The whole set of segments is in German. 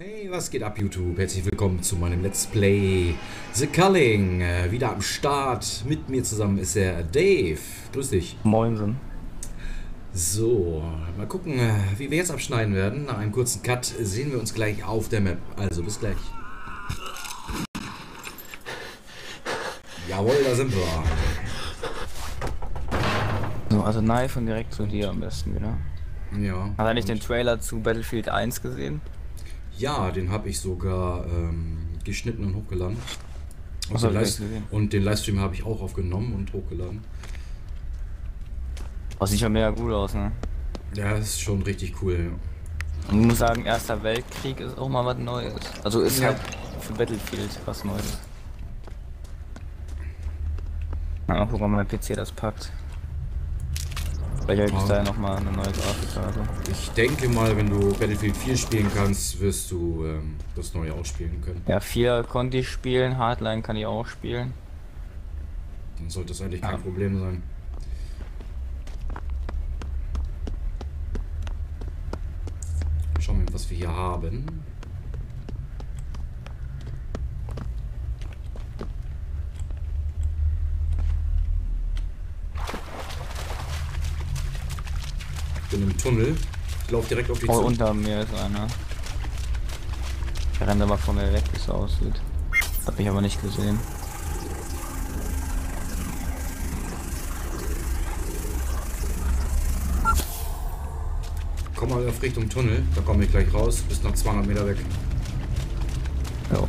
Hey, was geht ab, YouTube? Herzlich willkommen zu meinem Let's Play The Culling. Wieder am Start. Mit mir zusammen ist der Dave. Grüß dich. Moinsen. So, mal gucken, wie wir jetzt abschneiden werden. Nach einem kurzen Cut sehen wir uns gleich auf der Map. Also, bis gleich. Jawohl, da sind wir. So, also Knife und direkt zu dir am besten wieder. Ja. Hat er nicht den Trailer zu Battlefield 1 gesehen? Ja, den habe ich sogar geschnitten und hochgeladen. Und den Livestream habe ich auch aufgenommen und hochgeladen. Oh, sieht schon mega gut aus, ne? Ja, das ist schon richtig cool. Ja. Und ich muss sagen, Erster Weltkrieg ist auch mal was Neues. Also ist Ja. halt für Battlefield was Neues. Mal gucken, ob mein PC das packt. Vielleicht gibt es da ja nochmal eine neue Grafikkarte. Ich denke mal, wenn du Battlefield 4 spielen kannst, wirst du das neue auch spielen können. Ja, 4 konnte ich spielen, Hardline kann ich auch spielen. Dann sollte das eigentlich kein Problem sein. Schauen wir mal, was wir hier haben. Ich bin im Tunnel. Ich laufe direkt auf die Oh, zu. unter mir ist einer. Der rennt aber von mir weg, wie es aussieht. Hab ich aber nicht gesehen. Komm mal auf Richtung Tunnel. Da komme ich gleich raus. Bis noch 200 Meter weg. Jo.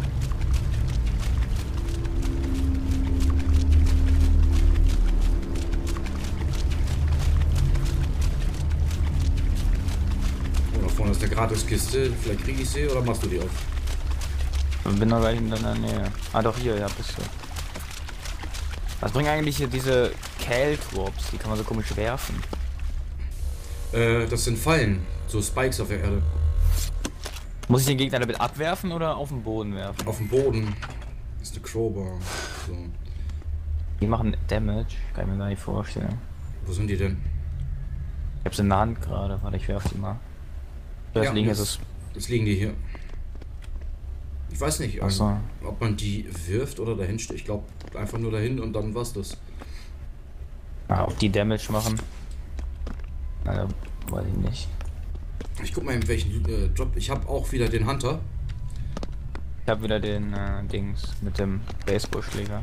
Oh, da vorne ist der Gratiskiste. Vielleicht kriege ich sie oder machst du die auf? Ich bin noch gleich in deiner Nähe. Ah doch, hier, ja, bist du. Was bringen eigentlich hier diese Caltrops? Die kann man so komisch werfen. Das sind Fallen. So Spikes auf der Erde. Muss ich den Gegner damit abwerfen oder auf den Boden werfen? Auf dem Boden ist eine Crowbar. So. Die machen Damage, kann ich mir gar nicht vorstellen. Wo sind die denn? Ich hab's in der Hand gerade, warte, ich werf die mal. Das liegen jetzt jetzt liegen die hier. Ich weiß nicht, Achso. ob man die wirft oder dahin steht. Ich glaube einfach nur dahin und dann war's das. Ob die Damage machen? Naja, weiß ich nicht. Ich guck mal in welchen Job. Ich habe auch wieder den Hunter. Ich hab wieder den Dings mit dem Baseballschläger.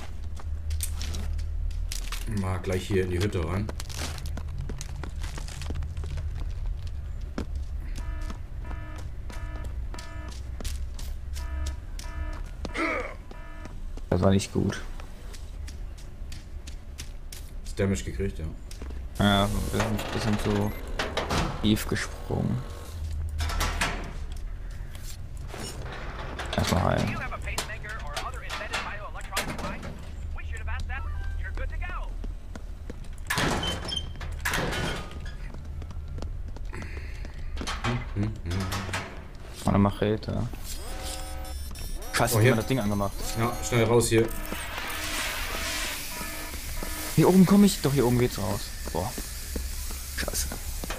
Mal gleich hier in die Hütte rein. Das war nicht gut. Das Damage gekriegt, ja. Ja, ein bisschen zu tief gesprungen. Erstmal heilen. You have a pacemaker or other embedded bioelectronic device? We should have asked that. You're good to go. Eine Machete. Scheiße, Oh, wie hier. hat das Ding angemacht. Ja, schnell raus hier. Hier oben komme ich. Doch, hier oben geht's raus. Boah. Scheiße.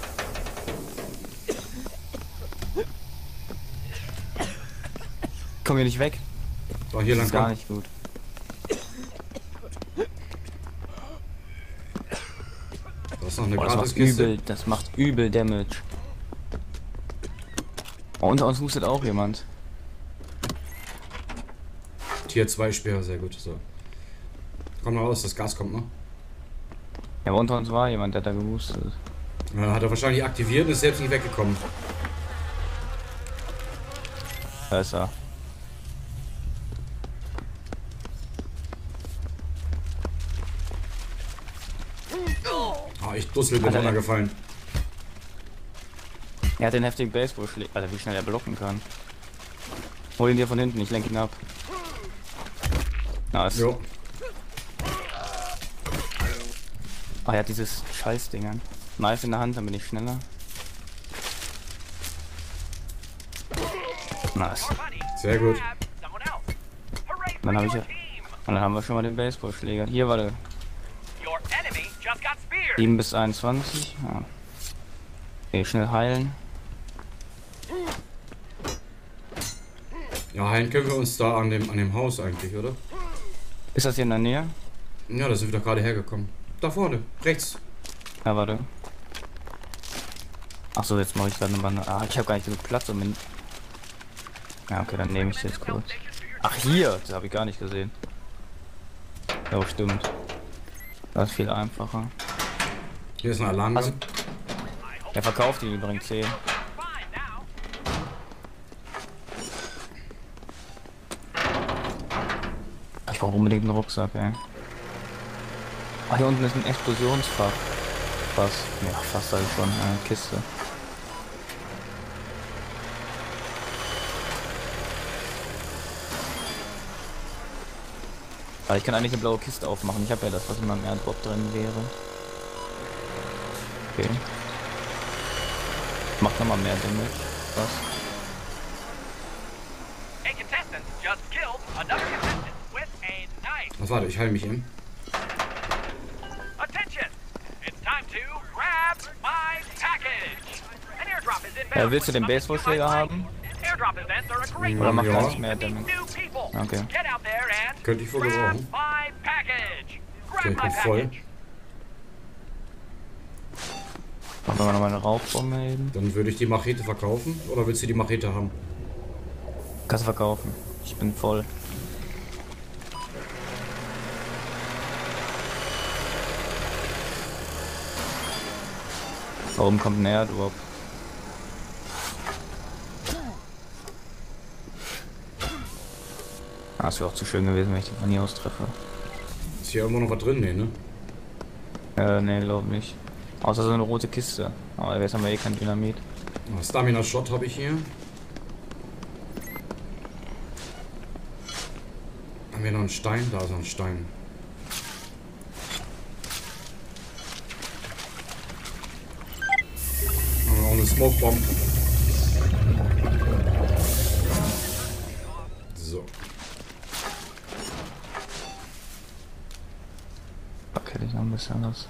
Komm hier nicht weg. So, hier Das lang ist gar kommen. nicht gut. Da ist noch eine Boah, das macht Gratiskiste. übel. Das macht übel Damage. Oh, unter uns hustet auch jemand. Tier 2 Speer, sehr gut. So. Komm mal raus, das Gas kommt noch. Ja, aber unter uns war jemand, der da gehustet. Hat er wahrscheinlich aktiviert und ist selbst nicht weggekommen. Da ist er. Ah, ich dussel bin Alter, runtergefallen. Er hat den heftigen Baseballschläger. Alter, wie schnell er blocken kann. Hol ihn dir von hinten, ich lenke ihn ab. Nice. Jo. Ah, er hat dieses Scheißding an. Knife in der Hand, dann bin ich schneller. Nice. Buddy, Sehr gut. grab someone else. Hooray for Dann habe your ich ja. team. Und dann haben wir schon mal den Baseballschläger. Hier war der Your enemy just got speared. 7 bis 21. Ja. Okay, schnell heilen. Ja, heilen können wir uns da an dem Haus eigentlich, oder? Ist das hier in der Nähe? Ja, da sind wir doch gerade hergekommen. Da vorne, rechts. Ja, warte. Achso, jetzt mache ich da eine Bande. Ah, ich habe gar nicht genug Platz, um in... Ja, okay, dann nehme ich jetzt kurz. Ach, hier! Das habe ich gar nicht gesehen. Ja, stimmt. Das ist viel einfacher. Hier ist ein Alarm. Also, er verkauft die übrigens 10. Fine now. Ich brauche unbedingt einen Rucksack, ey. Ah, hier unten ist ein Explosionsfach. Was? Ja, fast halt schon eine Kiste. Aber ich kann eigentlich eine blaue Kiste aufmachen. Ich habe ja das, was in meinem Airdrop drin wäre. Okay. Macht nochmal mehr Damage. Was? A contestant just killed another contestant with a knife. Ach, warte, ich heile mich eben. Attention! It's time to grab my package. An airdrop is inbound. Willst du den Baseballschläger haben? Airdrop events are a great Oder macht Ja. gar nicht mehr to meet Damage? new people. Okay. Get out there and Könnte ich wohl grab gebrauchen. my package. Grab Okay, ich my bin voll. package. Machen wir nochmal eine Rauchbombe eben. Dann würde ich die Machete verkaufen. Oder willst du die Machete haben? Kannst du verkaufen. Ich bin voll. Da oben kommt ein Airdrop. Ah, es wäre auch zu schön gewesen, wenn ich den von hier aus treffe. Ist hier irgendwo noch was drin? Nee, ne? Nee, glaub nicht. Außer so eine rote Kiste. Aber jetzt haben wir eh kein Dynamit. Stamina Shot habe ich hier. Haben wir noch einen Stein? Da ist noch ein Stein. Haben wir auch eine Smoke Bomb. So. Okay, ich noch ein bisschen was.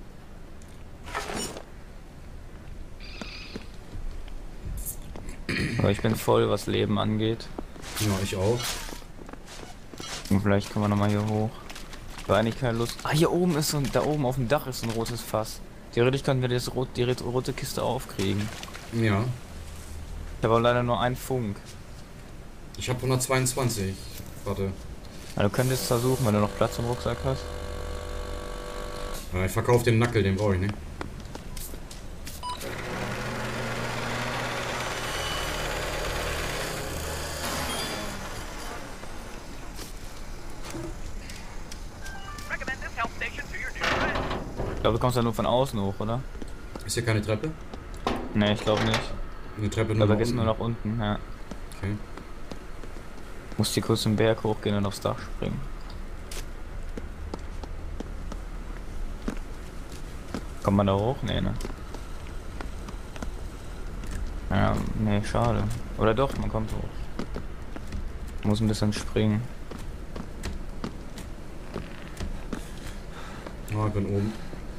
Aber ich bin voll, was Leben angeht. Ja, ich auch. Und vielleicht können wir nochmal hier hoch. War eigentlich keine Lust. Ah, hier oben ist so ein, da oben auf dem Dach ist ein rotes Fass. Theoretisch können wir die rote Kiste aufkriegen. Ja. Ich habe aber leider nur einen Funk. Ich habe 122. Warte. Also du könntest versuchen, wenn du noch Platz im Rucksack hast. Ja, ich verkaufe den Nackel, den brauche ich nicht. Recommend this help station to your new friends. Ich glaube, du kommst ja nur von außen hoch, oder? Ist hier keine Treppe? Ne, ich glaube nicht. Eine Treppe Ich nur glaube, nach da gehst du nur unten. nach unten, ja. Okay. Musst hier kurz den Berg hochgehen und aufs Dach springen. Kommt man da hoch? Nee, ne? Ja, nee, schade. Oder doch, man kommt hoch. Muss ein bisschen springen. Ah, ich bin oben.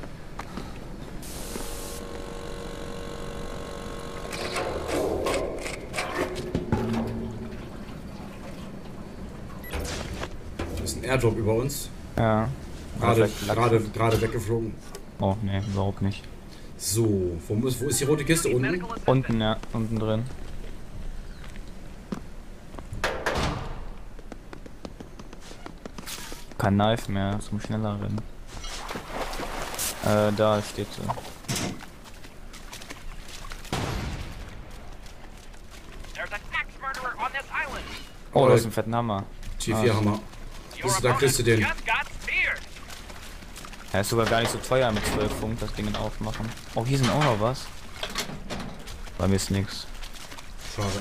Das ist ein Airdrop über uns. Ja. Gerade, Vielleicht lag- gerade weggeflogen. Oh, nee, überhaupt nicht. So, wo ist die rote Kiste? Unten? Medical assistance. Unten, ja, unten drin. Kein Knife mehr, zum schneller rennen. Da steht sie. There's an axe murderer on this island. Oh, da ist ein fetten Hammer. T4-Hammer. Your Da kriegst du opponent den. just got speared. Er ist sogar gar nicht so teuer mit 12 Funk, das Ding aufmachen. Oh, hier sind auch noch was. Bei mir ist nix. Schade.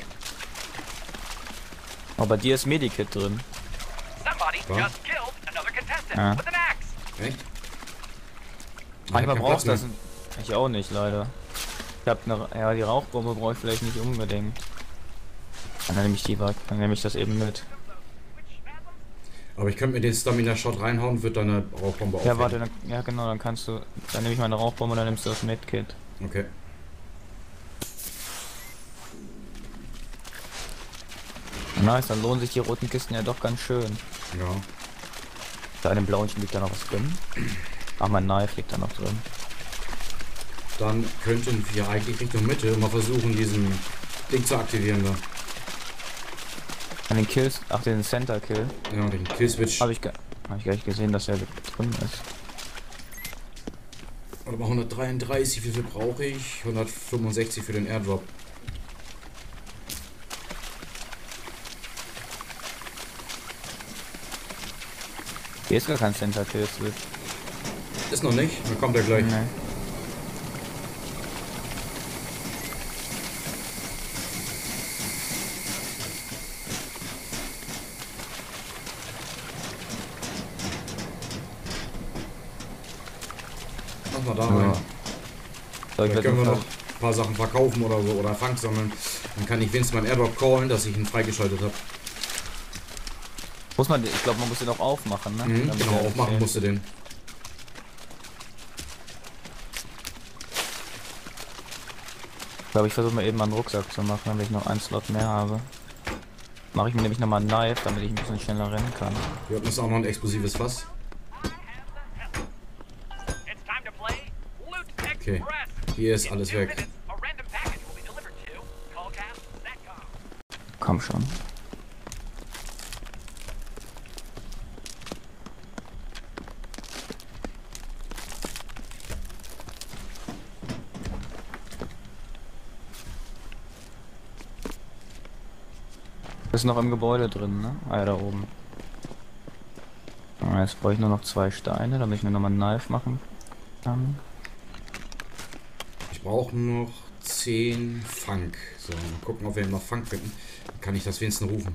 Oh, bei dir ist Medikit drin. Somebody Was? just killed another contestant Ja. with an axe. Echt? Manchmal keinen brauchst du Platz das. Ich auch nicht, leider. Ich hab eine. Ja, die Rauchbombe brauche ich vielleicht nicht unbedingt. Dann nehme ich die weg. Dann nehme ich das eben mit. Aber ich könnte mir den Stamina-Shot reinhauen und würde dann eine Rauchbombe Ja, aufhängen. warte, dann, ja genau, dann kannst du. Dann nehme ich meine Rauchbombe und dann nimmst du das Medkit. Okay. Nice, dann lohnen sich die roten Kisten ja doch ganz schön. Ja. Bei einem blauen liegt da noch was drin. Ach, mein Knife liegt da noch drin. Dann könnten wir eigentlich Richtung Mitte mal versuchen, diesen Ding zu aktivieren da. An den Kills, ach, den Center Kill. Ja, den Killswitch. Hab ich gar nicht gesehen, dass er drin ist. Warte mal, 133, wie viel brauche ich? 165 für den Airdrop. Hier ist gar kein Center Kill Switch. Ist noch nicht, dann kommt er gleich. Nee. Mach mal da Ja. rein. So, ich Da werd können wir noch- noch ein paar Sachen verkaufen oder so oder Fang sammeln. Dann kann ich wenigstens meinen Airdrop callen, dass ich ihn freigeschaltet habe. Muss man, ich glaube, man muss den auch aufmachen, ne? Damit Genau, er aufmachen zählt. musste den. Ich glaube, ich versuche mal eben mal einen Rucksack zu machen, damit ich noch einen Slot mehr habe. Mache ich mir nämlich nochmal ein Knife, damit ich ein bisschen schneller rennen kann. Hier unten ist auch noch ein explosives Fass. It's time to play Loot Okay, Express. hier ist alles In 2 weg. minutes, a random package will be delivered to Callcast Satcom. Komm schon. Ist noch im Gebäude drin, ne? Ah ja, da oben. Ah, jetzt brauche ich nur noch 2 Steine, damit ich mir nochmal ein Knife machen kann. Ich brauche noch 10 Fang. So, mal gucken, ob wir noch Fang finden. Dann kann ich das wenigstens rufen.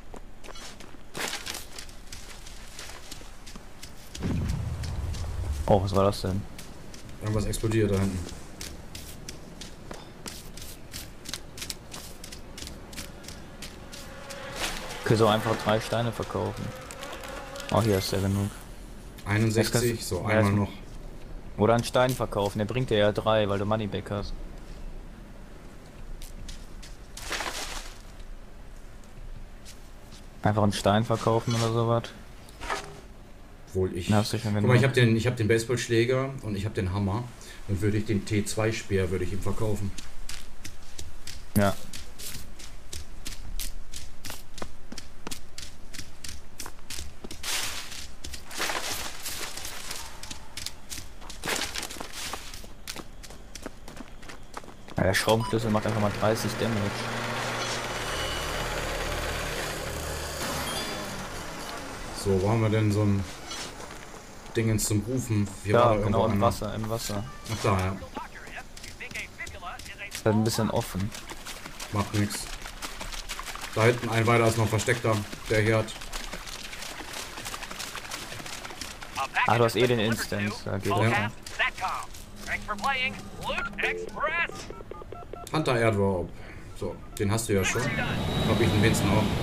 Oh, was war das denn? Irgendwas explodiert da hinten. Okay, so einfach 3 Steine verkaufen. Oh, hier ist ja genug. 61, so Ja, einmal jetzt- noch. Oder einen Stein verkaufen, der bringt dir ja 3, weil du Moneyback hast. Einfach einen Stein verkaufen oder sowas. Obwohl ich. Dann hast du schon Guck mal, genug. ich hab den Baseballschläger und ich habe den Hammer. Dann würde ich den T2-Speer würde ich ihm verkaufen. Ja. Ja, der Schraubenschlüssel macht einfach mal 30 Damage. So, wo haben wir denn so ein Dingens zum Rufen? Hier war Ja, da irgendwo genau, im einer. Wasser, im Wasser. Ach da, ja. Doctor, if you think a fibula is a Ist halt ein bisschen offen. Macht nix. Da hinten ein weiter ist noch versteckter. Der hier hat. a package Ah, du hast is eh den delivered Instance, to da geht Callcast das. Satcom. Thanks for playing Loot Express. Hunter Airdrop. So, den hast du ja schon. Hab ich den wenigstens auch.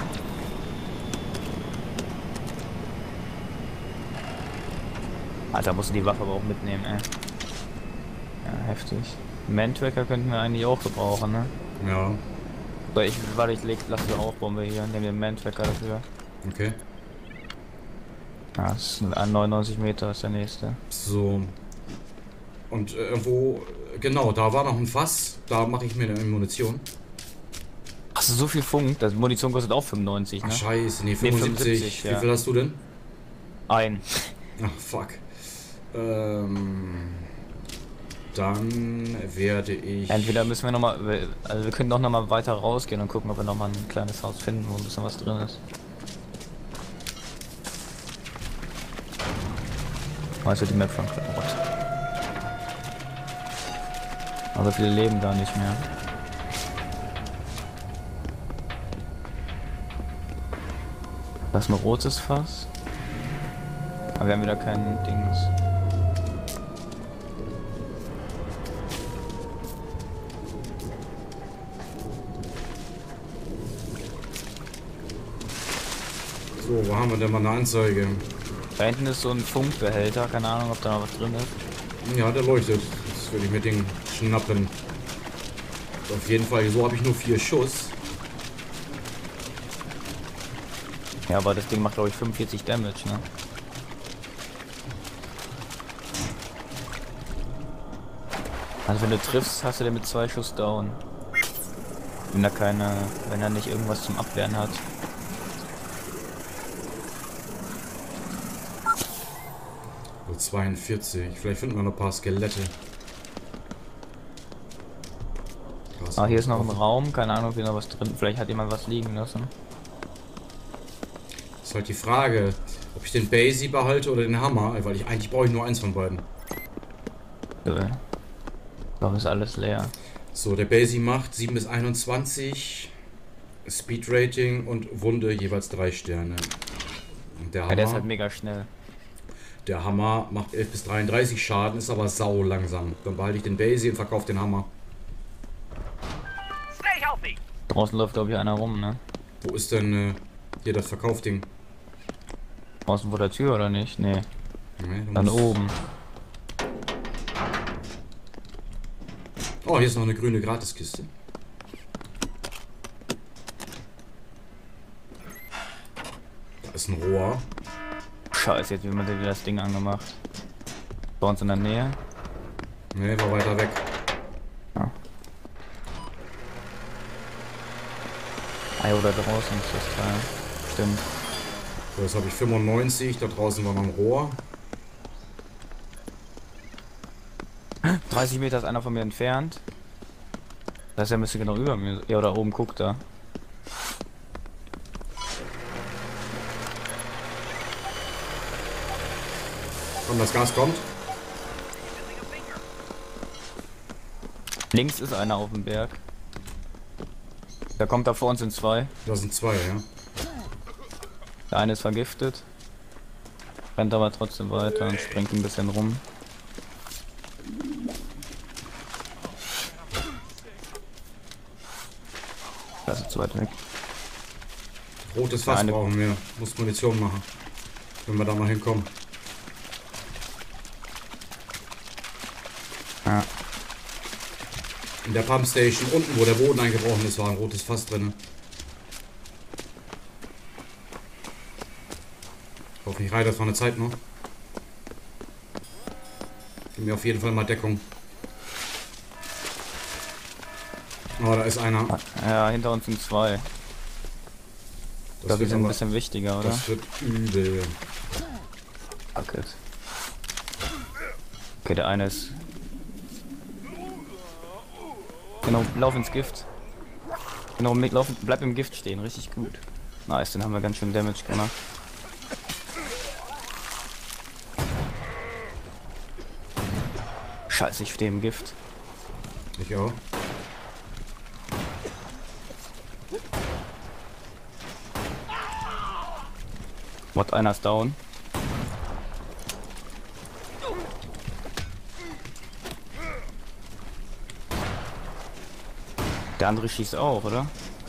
Alter, musst du die Waffe aber auch mitnehmen, ey. Ja, heftig. Man-Tracker könnten wir eigentlich auch gebrauchen, ne? Ja, So, warte, lass die Rauchbombe hier, nehmen wir den Man-Tracker dafür. okay. Ja, das ist an 99 Meter ist der nächste. So. Und irgendwo, genau, da war noch ein Fass. Da mache ich mir eine Munition. Hast du so viel Funk? Das Munition kostet auch 95, Ach ne? scheiße, nee, Nee, 75. 75, Wie ja. viel hast du denn? Ein. Ach, fuck. Dann werde ich... Entweder müssen wir nochmal, also wir können doch nochmal weiter rausgehen und gucken, ob wir nochmal ein kleines Haus finden, wo ein bisschen was drin ist. Weißt du, die Map von Rot. Aber viele leben gar nicht mehr. Das ist ein rotes Fass. Aber wir haben wieder kein Dings. So, wo haben wir denn mal eine Anzeige? Da hinten ist so ein Funkbehälter, keine Ahnung, ob da noch was drin ist. Ja, der leuchtet. Jetzt würde ich mir den schnappen. Auf jeden Fall, so habe ich nur 4 Schuss. Ja, aber das Ding macht glaube ich 45 Damage, ne? Also wenn du triffst, hast du den mit 2 Schuss down. Wenn er nicht irgendwas zum Abwehren hat. So 42. Vielleicht finden wir noch ein paar Skelette. Ah, hier ist noch ein Raum. Keine Ahnung, ob hier noch was drin. Vielleicht hat jemand was liegen lassen. Ist halt die Frage, ob ich den Basie behalte oder den Hammer, weil eigentlich brauche ich nur eins von beiden. Warum ist alles leer? So, der Basie macht 7 bis 21, Speed Rating und Wunde jeweils 3 Sterne. Und der Hammer, Ja, der ist halt mega schnell. der Hammer macht 11 bis 33 Schaden, ist aber sau langsam. Dann behalte ich den Basie und verkaufe den Hammer. Stay healthy. Draußen läuft glaube ich einer rum, ne? Wo ist denn hier das Verkaufding? Draußen vor der Tür oder nicht? Nee. Nee, du Dann musst- oben. Oh, hier ist noch eine grüne Gratiskiste. Da ist ein Rohr. Scheiße, jetzt wird mir wieder das Ding angemacht. Bei uns in der Nähe. Ne, war weiter weg. Ah, oder draußen ist das Teil. Stimmt. So, jetzt habe ich 95. Da draußen war noch ein Rohr. 30 Meter ist einer von mir entfernt. Das heißt, er müsste genau über mir. Ja, da oben, guckt da. Komm, das Gas kommt. Links ist einer auf dem Berg. Da kommt da vor uns sind 2. Da sind 2, ja. Der eine ist vergiftet. Rennt aber trotzdem weiter und springt ein bisschen rum. Das ist zu weit weg. Rotes Fass Eine- brauchen wir. Muss Munition machen. Wenn wir da mal hinkommen. Ja. In der Pumpstation unten, wo der Boden eingebrochen ist, war ein rotes Fass drin. Hoffentlich reicht das von der Zeit noch. Gib mir auf jeden Fall mal Deckung. Oh, da ist einer. Ja, hinter uns sind 2. Ich Das glaube, die sind ein aber- bisschen wichtiger, oder? Das wird übel. Fuck it. Okay, der eine ist... Genau, lauf ins Gift. Genau, bleib im Gift stehen, richtig gut. Nice, den haben wir ganz schön Damage gemacht. Scheiße, ich stehe im Gift. Ich auch. What, einer ist down. Der andere schießt auch, oder?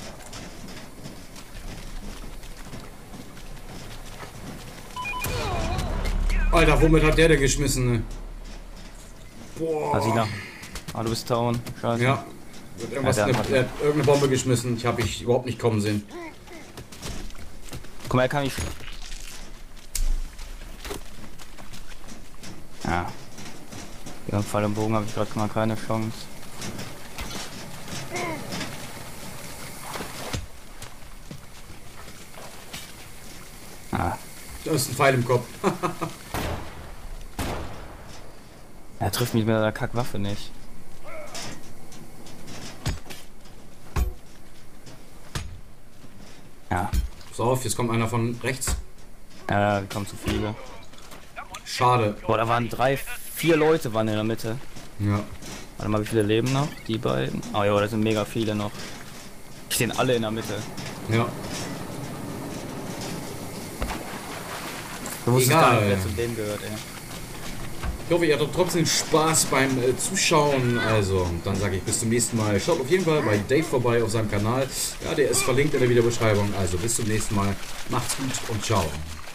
Alter, womit hat der denn geschmissen? Ne? Boah. Hasina. Ah, du bist down. Scheiße. Ja. Irgendwas, Ja, der hat- er hat irgendeine Bombe geschmissen. Habe ich überhaupt nicht kommen sehen. Guck mal, er kann nicht. Ja. Ja, Pfeil im Bogen habe ich gerade mal keine Chance. Ah. Da ist ein Pfeil im Kopf. Er trifft mich mit der Kackwaffe nicht. Ja. Pass auf, jetzt kommt einer von rechts. Kommt zu viele. Schade. Boah, da waren 3, 4 Leute waren in der Mitte. Ja. Warte mal, wie viele leben noch? Die beiden. Oh ja, da sind mega viele noch. Die stehen alle in der Mitte. Ja. Du wusstest Egal. gar nicht, wer zu dem gehört, ey. Ich hoffe, ihr hattet trotzdem Spaß beim Zuschauen. Also, dann sage ich bis zum nächsten Mal. Schaut auf jeden Fall bei Dave vorbei auf seinem Kanal. Ja, der ist verlinkt in der Videobeschreibung. Also, bis zum nächsten Mal. Macht's gut und ciao.